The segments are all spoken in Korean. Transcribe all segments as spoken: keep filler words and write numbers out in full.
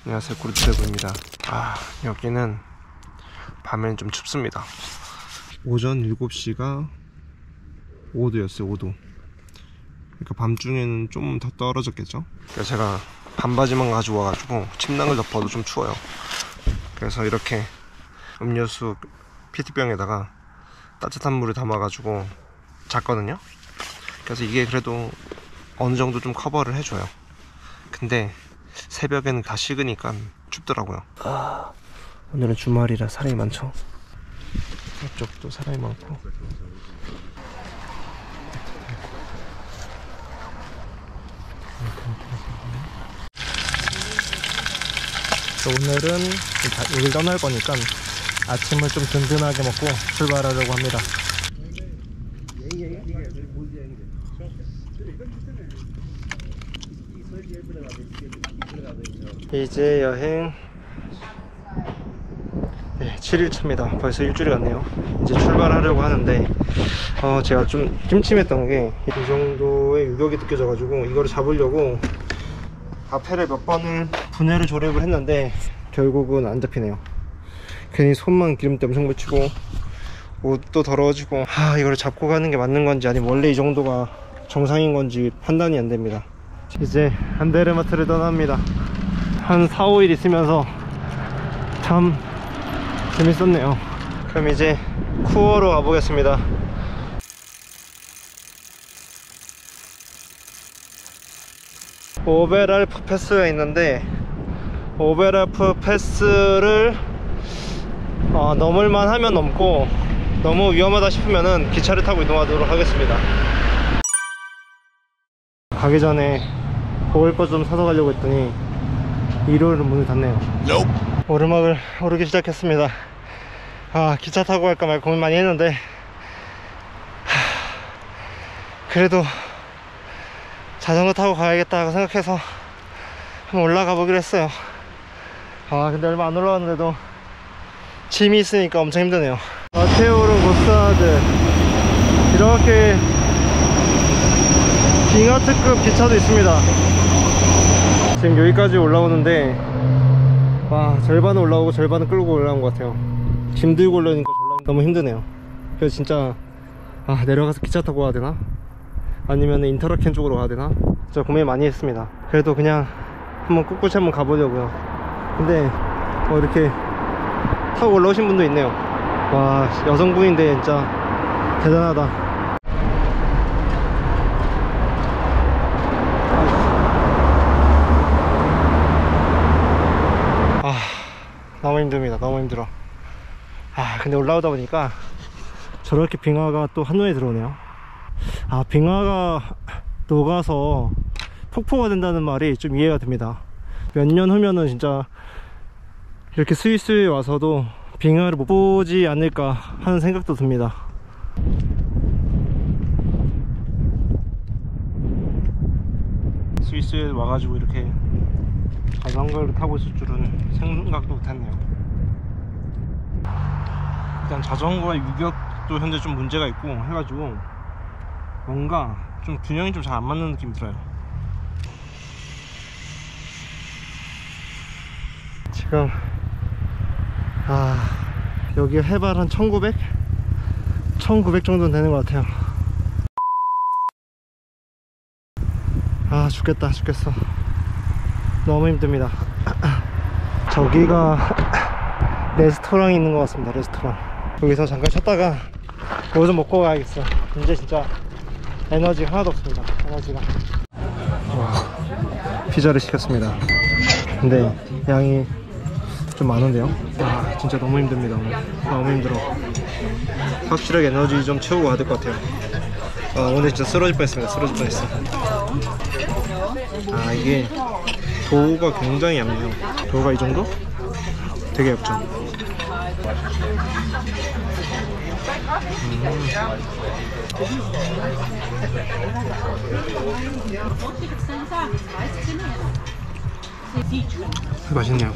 안녕하세요, 구르트레브입니다. 아, 여기는 밤에는 좀 춥습니다. 오전 일곱 시가 오 도였어요. 오 도. 그러니까 밤중에는 좀 더 떨어졌겠죠. 그래서 제가 반바지만 가지고 와가지고 침낭을 덮어도 좀 추워요. 그래서 이렇게 음료수 피티병에다가 따뜻한 물을 담아가지고 잤거든요. 그래서 이게 그래도 어느 정도 좀 커버를 해줘요. 근데 새벽에는 다 식으니까 춥더라고요. 아, 오늘은 주말이라 사람이 많죠. 이쪽도 사람이 많고. 오늘은 여길 떠날 거니까 아침을 좀 든든하게 먹고 출발하려고 합니다. 이제 여행 네, 칠 일 차입니다. 벌써 일주일이 갔네요. 이제 출발하려고 하는데 어, 제가 좀 찜찜했던 게 이 정도의 유격이 느껴져 가지고 이거를 잡으려고 앞에를 몇 번을 분해를 조립을 했는데 결국은 안 잡히네요. 괜히 손만 기름때 엄청 묻히고 옷도 더러워지고, 아, 이거를 잡고 가는 게 맞는 건지 아니면 원래 이 정도가 정상인 건지 판단이 안 됩니다. 이제 안데르마트를 떠납니다. 한 사, 오 일 있으면서 참 재밌었네요. 그럼 이제 쿠어로 가보겠습니다. 오베랄프 패스가 있는데 오베랄프 패스를 어, 넘을만 하면 넘고 너무 위험하다 싶으면은 기차를 타고 이동하도록 하겠습니다. 가기 전에 먹을 거 좀 사서 가려고 했더니 일요일은 문을 닫네요. Nope. 오르막을 오르기 시작했습니다. 아, 기차 타고 갈까 말까 고민 많이 했는데 하, 그래도 자전거 타고 가야겠다 생각해서 한번 올라가 보기로 했어요. 아, 근데 얼마 안 올라왔는데도 짐이 있으니까 엄청 힘드네요. 마테오르 고스타드, 이렇게 빙하트급 기차도 있습니다. 지금 여기까지 올라오는데 와, 절반은 올라오고 절반은 끌고 올라온 것 같아요. 짐 들고 올라오니까 너무 힘드네요. 그래서 진짜 아, 내려가서 기차 타고 가야 되나? 아니면 인터라켄 쪽으로 가야 되나? 진짜 고민 많이 했습니다. 그래도 그냥 한번 꿋꿋이 한번 가보려고요. 근데 뭐 이렇게 타고 올라오신 분도 있네요. 와, 여성분인데 진짜 대단하다. 아, 너무 힘듭니다. 너무 힘들어. 아, 근데 올라오다 보니까 저렇게 빙하가 또 한눈에 들어오네요. 아, 빙하가 녹아서 폭포가 된다는 말이 좀 이해가 됩니다. 몇 년 후면은 진짜 이렇게 스위스에 와서도 빙하를 못 보지 않을까 하는 생각도 듭니다. 스위스에 와가지고 이렇게 자전거를 타고 있을 줄은 생각도 못했네요. 일단 자전거의 유격도 현재 좀 문제가 있고 해가지고 뭔가 좀 균형이 좀 잘 안 맞는 느낌이 들어요. 지금 아, 여기 해발 한 천구백? 천구백 정도는 되는 것 같아요. 아, 죽겠다 죽겠어. 너무 힘듭니다. 저기가 레스토랑이 있는 것 같습니다. 레스토랑. 여기서 잠깐 쉬었다가 뭐 좀 먹고 가야겠어. 이제 진짜 에너지가 하나도 없습니다. 에너지가. 와, 피자를 시켰습니다. 근데 양이 좀 많은데요. 아, 진짜 너무 힘듭니다. 오늘 너무 힘들어. 확실하게 에너지 좀 채우고 가야 될 것 같아요. 아, 오늘 진짜 쓰러질 뻔했습니다. 쓰러질 뻔했어. 아, 이게 도우가 굉장히 얇네요. 도우가 이 정도? 되게 얇죠. 음. 맛있네요.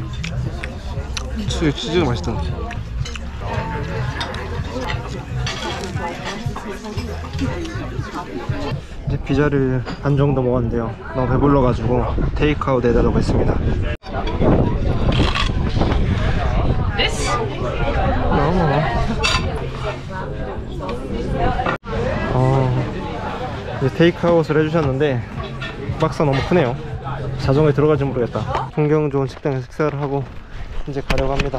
치즈, 치즈가 맛있다. 이제 피자를 반 정도 먹었는데요, 너무 배불러가지고 테이크아웃 해달라고 했습니다. This? 너무. 어, 이제 테이크아웃을 해주셨는데 박스가 너무 크네요. 자전거에 들어갈지 모르겠다. 풍경 좋은 식당에서 식사를 하고 이제 가려고 합니다.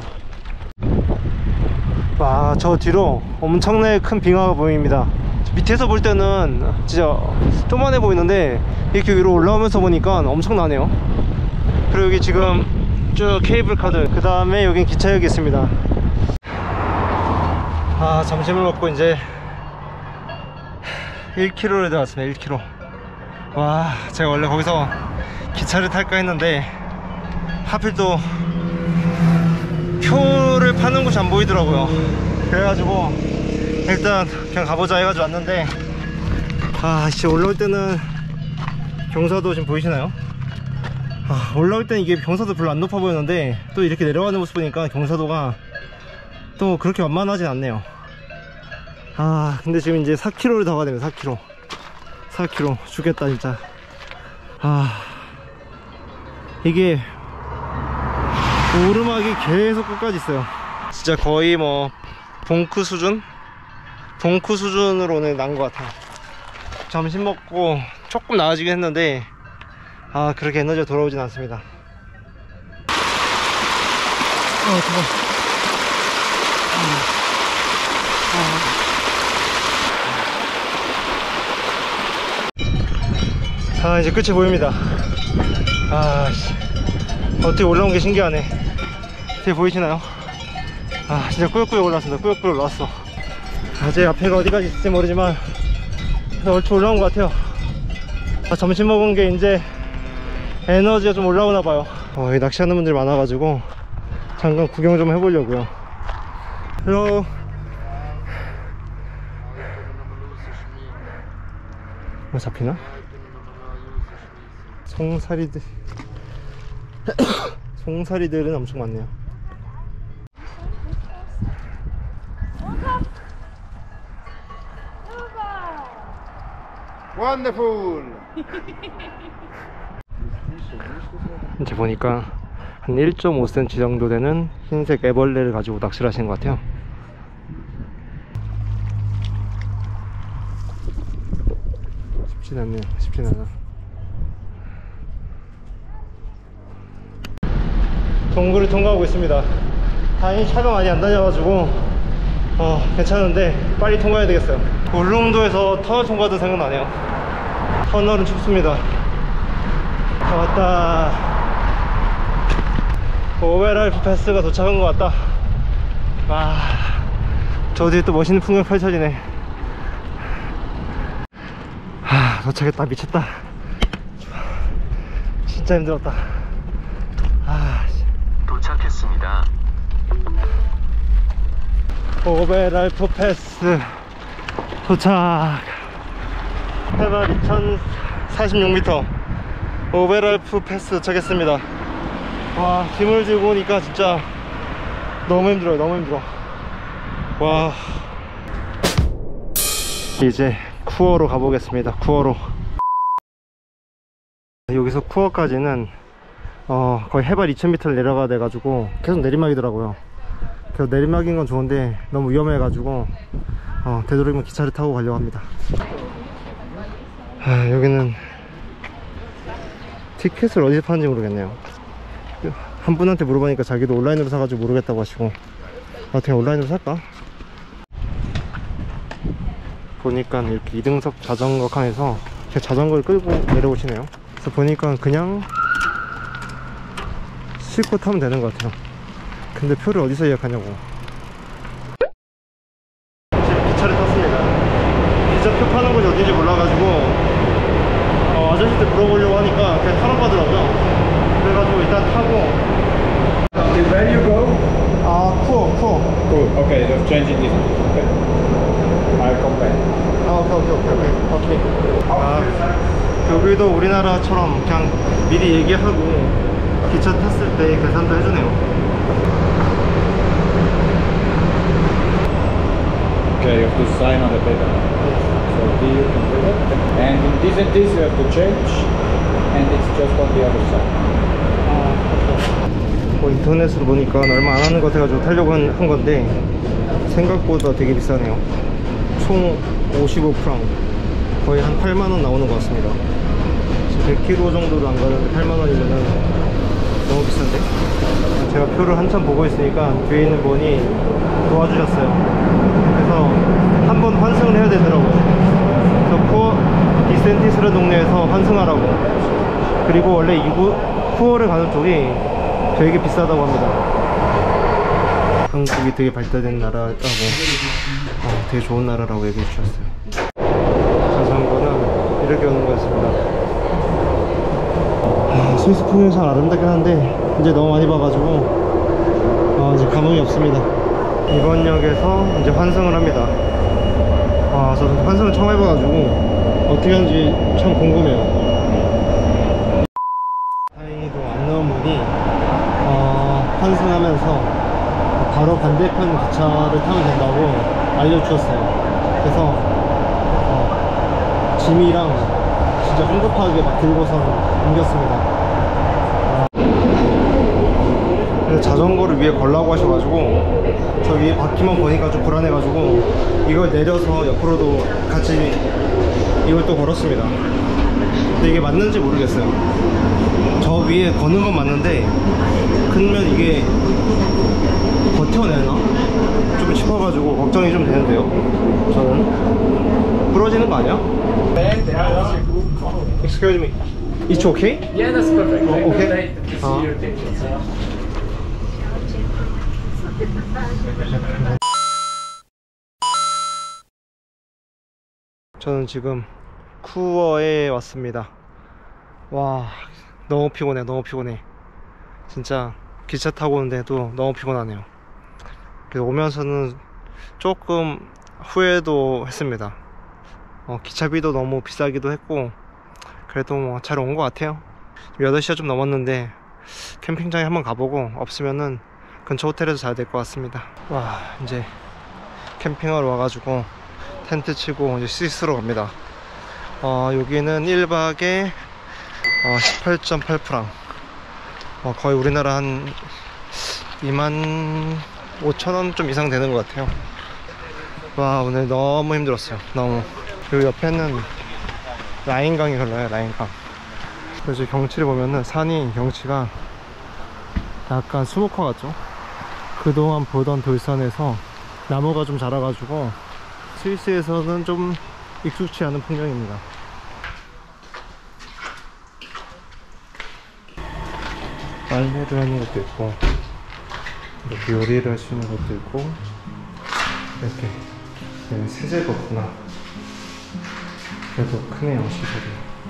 와, 저 뒤로 엄청나게 큰 빙하가 보입니다. 밑에서 볼 때는 진짜 조만해 보이는데 이렇게 위로 올라오면서 보니까 엄청나네요. 그리고 여기 지금 쭉 케이블카들, 그 다음에 여긴 기차역이 있습니다. 아, 점심을 먹고 이제 일 킬로미터를 들어왔습니다. 일 킬로미터. 와, 제가 원래 거기서 기차를 탈까 했는데 하필 또 표를 파는 곳이 안 보이더라고요. 그래가지고 일단 그냥 가보자 해가지고 왔는데, 아, 이제 올라올 때는 경사도 지금 보이시나요? 아, 올라올 때는 이게 경사도 별로 안 높아 보였는데 또 이렇게 내려가는 모습 보니까 경사도가 또 그렇게 만만하진 않네요. 아, 근데 지금 이제 사 킬로미터를 더 가야 됩니다. 사 킬로미터. 사 킬로미터 죽겠다 진짜. 아, 이게 오르막이 계속 끝까지 있어요. 진짜 거의 뭐 봉크 수준? 봉크 수준으로 오늘 난 것 같아요. 점심 먹고 조금 나아지긴 했는데 아, 그렇게 에너지가 돌아오진 않습니다. 어, 잠깐. 아, 이제 끝이 보입니다. 아, 씨. 어떻게 올라온 게 신기하네. 뒤에 보이시나요? 아, 진짜 꾸역꾸역 올라왔습니다. 꾸역꾸역 올라왔어. 아직 앞에가 어디까지 있을지 모르지만 얼추 올라온 것 같아요. 아, 점심 먹은 게 이제 에너지가 좀 올라오나봐요. 어, 여기 낚시하는 분들이 많아가지고 잠깐 구경 좀 해보려고요. 헬로. 뭐 잡히나? 송사리들 송사리들은 엄청 많네요. Wonderful. 이제 보니까 한 일 점 오 센티미터 정도 되는 흰색 애벌레를 가지고 낚시를 하시는 것 같아요. 쉽진 않네요. 쉽진 않아. 동굴을 통과하고 있습니다. 다행히 차가 많이 안 다녀가지고 어, 괜찮은데 빨리 통과해야 되겠어요. 울릉도에서 터널 통과도 생각나네요. 터널은 춥습니다. 다 왔다. 오베랄프 패스가 도착한 것 같다. 와, 저 뒤에 또 멋있는 풍경 펼쳐지네. 하, 도착했다. 미쳤다. 진짜 힘들었다. 아, 도착했습니다. 오베랄프 패스 도착. 해발 이천사십육 미터 오베랄프 패스 도착했습니다. 와, 짐을 들고 오니까 진짜 너무 힘들어요. 너무 힘들어. 와, 이제 쿠어로 가보겠습니다. 쿠어로. 여기서 쿠어까지는 어, 거의 해발 이천 미터를 내려가야 돼가지고 계속 내리막이더라고요. 그래서 내리막인 건 좋은데 너무 위험해가지고 어, 되도록이면 기차를 타고 가려고 합니다. 아, 여기는 티켓을 어디서 파는지 모르겠네요. 한 분한테 물어보니까 자기도 온라인으로 사가지고 모르겠다고 하시고, 어떻게 온라인으로 살까? 보니까 이렇게 이등석 자전거 칸에서 제 자전거를 끌고 내려오시네요. 그래서 보니까 그냥 싣고 타면 되는 것 같아요. 근데 표를 어디서 예약하냐고. 지금 기차를 탔습니다. 기차표 파는 곳이 어딘지 몰라가지고 어, 아저씨한테 물어보려고 하니까 그냥 타러 가더라고요. 그래가지고 일단 타고. Where do you go? 아, 쿠어, 쿠어. Cool. Okay, just changing this. Okay. I'll come back. 아, 오케이, 오케이, 오케이, 오케이. 아, 여기도 우리나라처럼 그냥 미리 얘기하고 기차 탔을 때 계산도 해주네요. Okay, you have to sign on the paper. So here you can do it. And in this and this you have to change. And it's just on the other side. 아, 오케이. 인터넷으로 보니까 얼마 안 하는 것 같아가지고 타려고 한, 한 건데 생각보다 되게 비싸네요. 총 오십오 프랑, 거의 한 팔만 원 나오는 것 같습니다. 지금 백 킬로미터 정도도 안 가는데 팔만 원이면은 너무 비싼데? 제가 표를 한참 보고 있으니까 뒤에 있는 분이 도와주셨어요. 그래서 한 번 환승을 해야 되더라고요. 그래서 쿠어 디센티스라는 동네에서 환승하라고. 그리고 원래 이구 쿠어를 가는 쪽이 되게 비싸다고 합니다. 한국이 되게 발달된 나라라고, 어, 되게 좋은 나라라고 얘기해 주셨어요. 자전거는 이렇게 오는 거였습니다. 아, 스위스 풍경이 참 아름답긴 한데 이제 너무 많이 봐가지고 아, 이제 감흥이 없습니다. 이번 역에서 이제 환승을 합니다. 아, 저도 환승을 처음 해봐가지고 어떻게 하는지 참 궁금해요. 다행히도 안 나온 분이 어, 환승하면서 바로 반대편 기차를 타면 된다고 알려주셨어요. 그래서 어, 짐이랑 진짜 성급하게 막 들고서 옮겼습니다. 자전거를 위에 걸라고 하셔가지고 저 위에 바퀴만 보니까 좀 불안해가지고 이걸 내려서 옆으로도 같이 이걸 또 걸었습니다. 근데 이게 맞는지 모르겠어요. 저 위에 거는 건 맞는데 크면 이게 버텨내나? 좀 짚어가지고 걱정이 좀 되는데요. 저는 부러지는 거 아니야? Excuse me, it's okay? Yeah, that's perfect. Oh, okay. Great to see Uh. your pictures. 저는 지금 쿠어에 왔습니다. 와, 너무 피곤해, 너무 피곤해. 진짜 기차 타고 오는데도 너무 피곤하네요. 그래서 오면서는 조금 후회도 했습니다. 어, 기차비도 너무 비싸기도 했고 그래도 뭐 잘 온 것 같아요. 지금 여덟 시가 좀 넘었는데 캠핑장에 한번 가보고 없으면은 근처 호텔에서 자야 될 것 같습니다. 와, 이제 캠핑하러 와가지고 텐트 치고 이제 스위스로 갑니다. 어, 여기는 일 박에 어, 십팔 점 팔 프랑, 어, 거의 우리나라 한 이만 오천 원 좀 이상 되는 것 같아요. 와, 오늘 너무 힘들었어요. 너무. 그리고 옆에는 라인강이 흘러요. 라인강. 그래서 경치를 보면은 산이 경치가 약간 수목화 같죠? 그동안 보던 돌산에서 나무가 좀 자라가지고 스위스에서는 좀 익숙치 않은 풍경입니다. 빨래를 하는 것도 있고 이렇게 요리를 할 수 있는 것도 있고 이렇게 여기 세제가 없구나. 그래도 크네요, 시설이.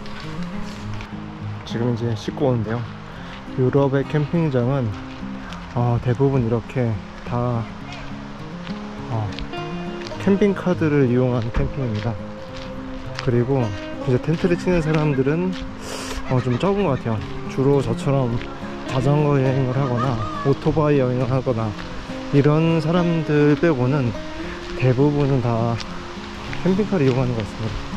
지금 이제 씻고 오는데요. 유럽의 캠핑장은 어, 대부분 이렇게 다 어, 캠핑카드를 이용한 캠핑입니다. 그리고 이제 텐트를 치는 사람들은 어, 좀 적은 것 같아요. 주로 저처럼 자전거 여행을 하거나 오토바이 여행을 하거나 이런 사람들 빼고는 대부분은 다 캠핑카를 이용하는 것 같습니다.